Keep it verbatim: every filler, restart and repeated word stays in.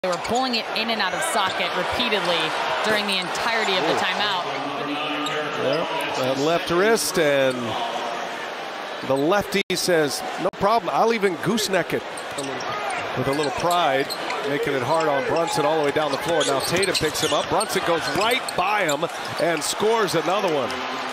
They were pulling it in and out of socket repeatedly during the entirety of the timeout. Yeah, that left wrist, and the lefty says, no problem, I'll even gooseneck it with a little pride, making it hard on Brunson all the way down the floor. Now Tatum picks him up. Brunson goes right by him and scores another one.